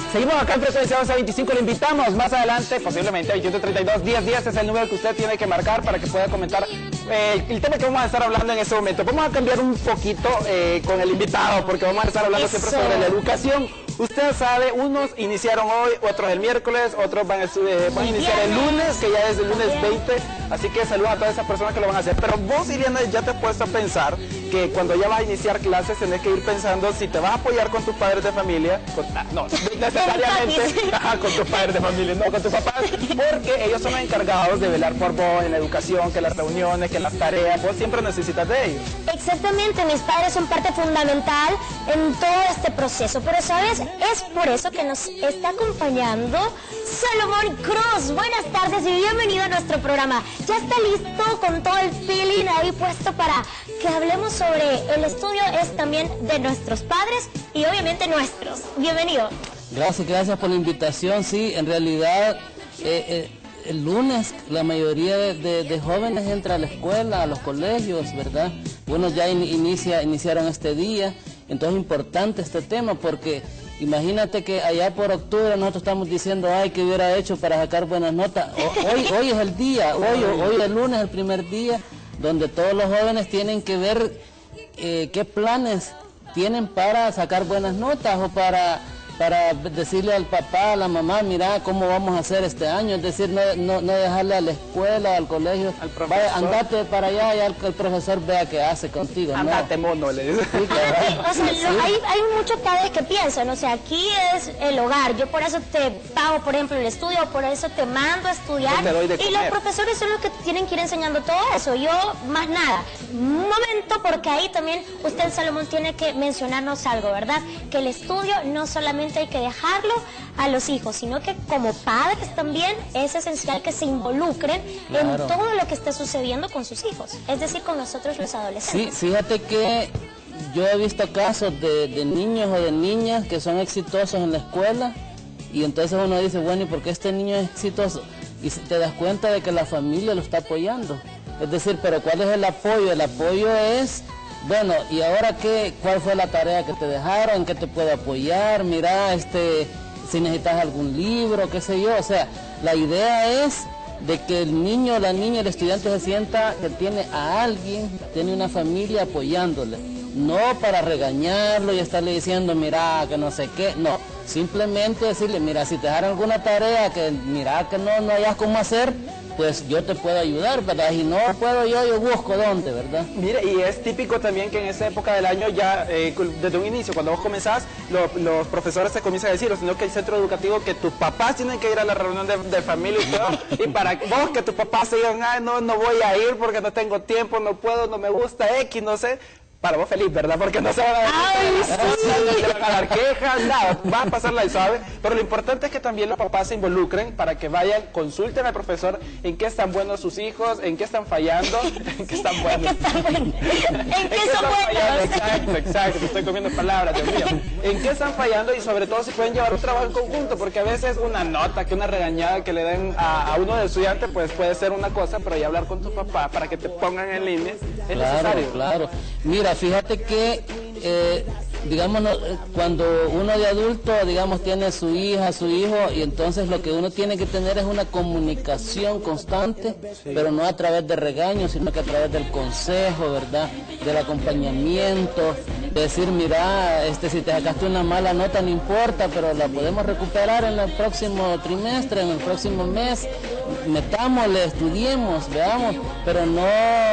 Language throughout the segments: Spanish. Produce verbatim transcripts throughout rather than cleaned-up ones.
Seguimos acá en Frecuencia once veinticinco, le invitamos más adelante, posiblemente veintiuno treinta y dos, diez diez es el número que usted tiene que marcar para que pueda comentar eh, el tema que vamos a estar hablando en este momento. Vamos a cambiar un poquito eh, con el invitado, porque vamos a estar hablando Eso. siempre sobre la educación. Usted sabe, unos iniciaron hoy, otros el miércoles, otros van, eh, van a iniciar el lunes, que ya es el lunes veinte, así que saludos a todas esas personas que lo van a hacer. Pero vos, Iriana, ya te has puesto a pensar que cuando ya vas a iniciar clases tenés que ir pensando si te vas a apoyar con tus padres de familia, con, ah, no, necesariamente ajá, con tus padres de familia, no con tus papás, porque ellos son los encargados de velar por vos en la educación, que las reuniones, que las tareas, vos siempre necesitas de ellos. Exactamente, mis padres son parte fundamental en todo este proceso, pero ¿sabes? Es por eso que nos está acompañando Salomón Cruz. Buenas tardes y bienvenido a nuestro programa. Ya está listo con todo el feeling ahí puesto para que hablemos sobre el estudio es también de nuestros padres y obviamente nuestros. Bienvenido. Gracias, gracias por la invitación. Sí, en realidad eh, eh, el lunes la mayoría de, de, de jóvenes entra a la escuela, a los colegios, ¿verdad? Unos ya in, inicia, iniciaron este día, entonces es importante este tema porque imagínate que allá por octubre nosotros estamos diciendo, ay, ¿qué hubiera hecho para sacar buenas notas? O, hoy, hoy es el día, hoy, hoy el lunes es el primer día donde todos los jóvenes tienen que ver eh, qué planes tienen para sacar buenas notas o para, para decirle al papá, a la mamá, mira cómo vamos a hacer este año, es decir, no, no, no dejarle a la escuela, al colegio, al vaya, andate para allá y al, el profesor vea qué hace contigo. Andate, no. mono, le dice. Sí, claro. O sea, sí. lo, hay, hay muchos padres que piensan, o sea, aquí es el hogar, yo por eso te pago, por ejemplo, el estudio, por eso te mando a estudiar, y los profesores son los que tienen que ir enseñando todo eso, yo más nada. Un momento, porque ahí también usted, Salomón, tiene que mencionarnos algo, ¿verdad? Que el estudio no solamente hay que dejarlo a los hijos, sino que como padres también es esencial que se involucren claro. en todo lo que esté sucediendo con sus hijos, es decir, con nosotros los adolescentes. Sí, fíjate que yo he visto casos de, de niños o de niñas que son exitosos en la escuela y entonces uno dice, bueno, ¿y por qué este niño es exitoso? Y te das cuenta de que la familia lo está apoyando, es decir, pero ¿cuál es el apoyo? El apoyo es... Bueno, ¿y ahora qué? ¿Cuál fue la tarea que te dejaron? ¿Qué te puedo apoyar? Mira, este, si necesitas algún libro, qué sé yo. O sea, la idea es de que el niño, la niña, el estudiante se sienta que tiene a alguien, tiene una familia apoyándole. No para regañarlo y estarle diciendo, mira, que no sé qué. No, simplemente decirle, mira, si te dejaron alguna tarea que mira que no, no hayas cómo hacer, pues yo te puedo ayudar, ¿verdad? Y no puedo yo, yo busco dónde, ¿verdad? Mire, y es típico también que en esa época del año ya, eh, desde un inicio, cuando vos comenzás, lo, los profesores te comienzan a decir, sino que el centro educativo, que tus papás tienen que ir a la reunión de, de familia y todo, y para vos que tus papás se digan, ay, no, no voy a ir porque no tengo tiempo, no puedo, no me gusta, X, no sé... Para vos feliz, ¿verdad? Porque no se van a dar, Ay, sí. no se van a dar quejas, nada, va a pasarla y suave. Pero lo importante es que también los papás se involucren para que vayan, consulten al profesor en qué están buenos sus hijos, en qué están fallando, en qué están buenos. ¿En qué están buenos? ¿En qué son buenos? Exacto, exacto, estoy comiendo palabras, Dios mío. ¿En qué están fallando? Y sobre todo si pueden llevar un trabajo en conjunto, porque a veces una nota, que una regañada que le den a, a uno de estudiante, pues puede ser una cosa, pero ya hablar con tu papá para que te pongan en línea es claro, necesario. Claro, mira, fíjate que, eh, digamos, cuando uno de adulto, digamos, tiene su hija, su hijo, y entonces lo que uno tiene que tener es una comunicación constante, sí. pero no a través de regaños, sino que a través del consejo, ¿verdad? Del acompañamiento, de decir, mira, este, si te sacaste una mala nota no importa, pero la podemos recuperar en el próximo trimestre, en el próximo mes, metámosle, estudiemos, veamos, pero no...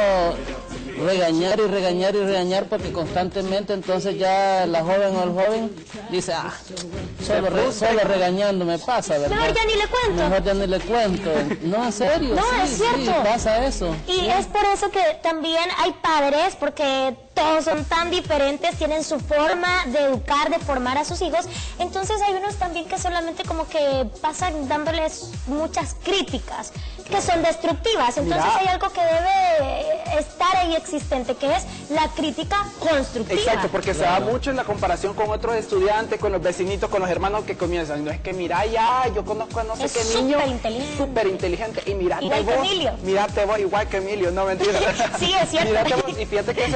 regañar y regañar y regañar porque constantemente entonces ya la joven o el joven dice, ah, solo, re, solo regañando me pasa, ¿verdad? Mejor ya ni le cuento. Mejor ya ni le cuento. No, en serio. No, sí, es cierto. Sí, pasa eso. Y sí. es por eso que también hay padres, porque todos son tan diferentes, tienen su forma de educar, de formar a sus hijos, entonces hay unos también que solamente como que pasan dándoles muchas críticas, que son destructivas, entonces Mira. hay algo que debe estar ahí existente, que es la crítica constructiva. Exacto, porque claro. se da mucho en la comparación con otros estudiantes, con los vecinitos, con los hermanos que comienzan, no es que mira ya, yo conozco a no sé es qué niño, inteligente. súper inteligente, y mirate igual vos, que Emilio. mirate vos, igual que Emilio, no mentira. Sí, es cierto. Mirate vos, y fíjate que ese tipo de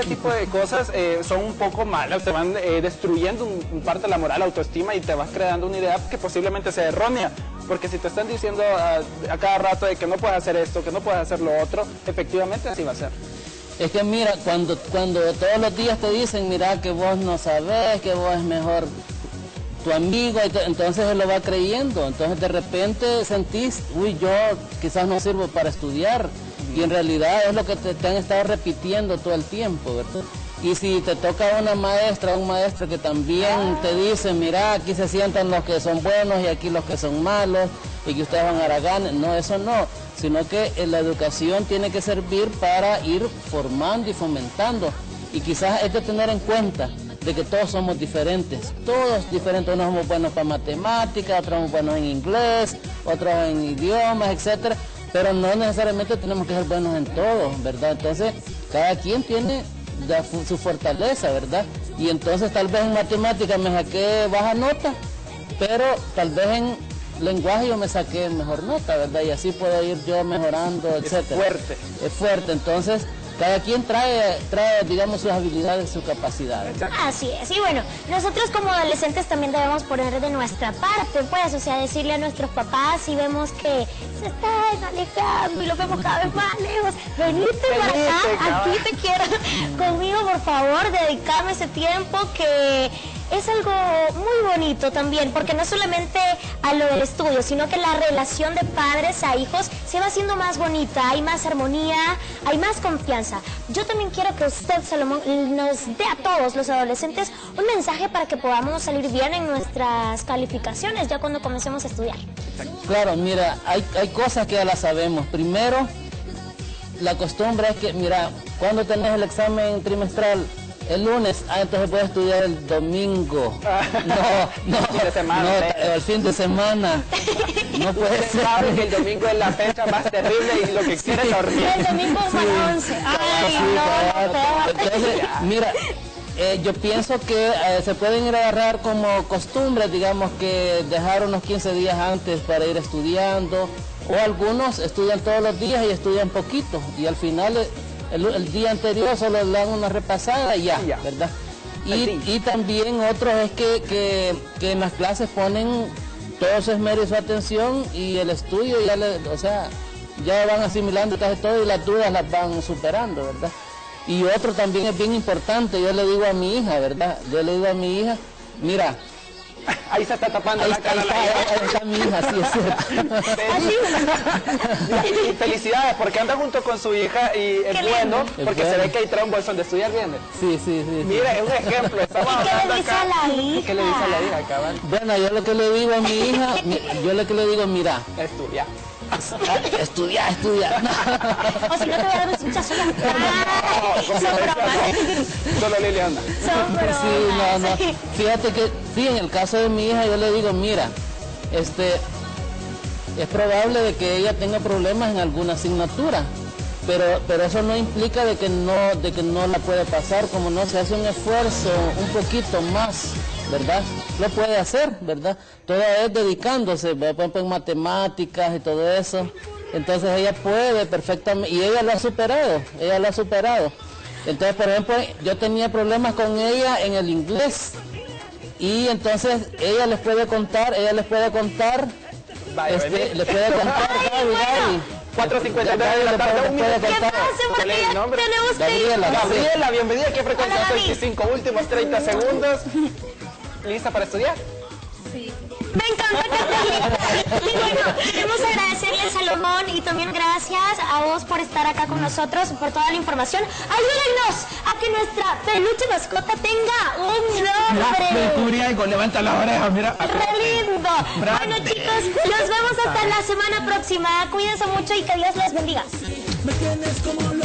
cosas eh, son un poco malas, te van eh, destruyendo un, un parte de la moral, la autoestima y te vas creando una idea que posiblemente sea errónea. Porque si te están diciendo a, a cada rato de que no puedes hacer esto, que no puedes hacer lo otro, efectivamente así va a ser. Es que mira, cuando, cuando todos los días te dicen, mira que vos no sabés, que vos es mejor tu amigo, entonces él lo va creyendo. Entonces de repente sentís, uy, yo quizás no sirvo para estudiar. Y en realidad es lo que te, te han estado repitiendo todo el tiempo, ¿verdad? Y si te toca una maestra, un maestro que también te dice, mira, aquí se sientan los que son buenos y aquí los que son malos, y que ustedes van a haraganes. No, eso no, sino que la educación tiene que servir para ir formando y fomentando. Y quizás es de tener en cuenta de que todos somos diferentes, todos diferentes. Unos somos buenos para matemáticas, otros somos buenos en inglés, otros en idiomas, etcétera. Pero no necesariamente tenemos que ser buenos en todo, ¿verdad? Entonces, cada quien tiene la, su fortaleza, ¿verdad? Y entonces tal vez en matemáticas me saqué baja nota, pero tal vez en lenguaje yo me saqué mejor nota, ¿verdad? Y así puedo ir yo mejorando, etcétera. Es fuerte. Es fuerte, entonces cada quien trae, trae, digamos, sus habilidades, sus capacidades. Así es, y bueno, nosotros como adolescentes también debemos poner de nuestra parte, pues, o sea, decirle a nuestros papás si vemos que se están alejando y lo vemos cada vez más lejos, venite para acá, aquí te quiero conmigo, por favor, dedicarme ese tiempo que es algo muy bonito también, porque no solamente a lo del estudio, sino que la relación de padres a hijos se va haciendo más bonita, hay más armonía, hay más confianza. Yo también quiero que usted, Salomón, nos dé a todos los adolescentes un mensaje para que podamos salir bien en nuestras calificaciones ya cuando comencemos a estudiar. Claro, mira, hay, hay cosas que ya las sabemos. Primero, la costumbre es que, mira, cuando tenés el examen trimestral, el lunes, ah, entonces puedes estudiar el domingo. No, no, de semana, no, ¿eh? el fin de semana. No puede ser. Sabes que el domingo es la fecha más terrible y lo que quieres es dormir. El domingo es para once. Ay, Sí, no, claro. no, Entonces, mira, eh, yo pienso que eh, se pueden ir a agarrar como costumbre, digamos que dejar unos quince días antes para ir estudiando, o algunos estudian todos los días y estudian poquito, y al final eh, El, el día anterior solo le dan una repasada y ya, ya. ¿verdad? Y, y también otros es que, que, que en las clases ponen todo su esmero y su atención y el estudio ya le, o sea, ya van asimilando casi todo y las dudas las van superando, ¿verdad? Y otro también es bien importante, yo le digo a mi hija, ¿verdad? Yo le digo a mi hija, mira, ahí se está tapando ahí la está, cara. Ahí está, ahí está mi hija, sí es cierto. Y felicidades, porque anda junto con su hija y es bueno, porque es se bueno. ve que ahí trae un bolsón de estudiar, ¿entiende? Sí, sí, sí. Mira, es un ejemplo, estamos ¿Y qué hablando le dice acá. a la hija? ¿Qué le dice a la hija, cabal? Bueno, yo lo que le digo a mi hija, yo lo que le digo, mira, Estudia. estudia, estudia. O si no te voy a dar un chuchazo. Ay, son bromas. Solo Liliana. Son bromas. Sí, no, no. Fíjate que, sí, en el caso de mi hija, yo le digo, mira, este, es probable de que ella tenga problemas en alguna asignatura, pero, pero eso no implica de que no, de que no la puede pasar, como no se hace un esfuerzo un poquito más, ¿verdad? Lo puede hacer, ¿verdad? Todo es dedicándose, por ejemplo, en matemáticas y todo eso. Entonces ella puede perfectamente, y ella lo ha superado, ella lo ha superado. Entonces, por ejemplo, yo tenía problemas con ella en el inglés, y entonces ella les puede contar, ella les puede contar, Vaya, este, les puede contar, Gaby, Gaby. cuatro cincuenta y nueve de la tarde, un minuto. ¿Qué pasa? Porque ya tenemos que ir. Gabriela, Gabriela, bienvenida, ¿qué frecuencia? Hola, Gaby. veinticinco, últimos treinta segundos. ¿Lista para estudiar? Me encanta, Catalina. Y bueno, queremos agradecerle a Salomón y también gracias a vos por estar acá con nosotros, por toda la información. Ayúdennos a que nuestra peluche mascota tenga un nombre. Me descubrí algo, levanta las orejas, mira. ¡Re lindo! Bueno, chicos, nos vemos hasta la semana próxima. Cuídense mucho y que Dios les bendiga. Me tienes como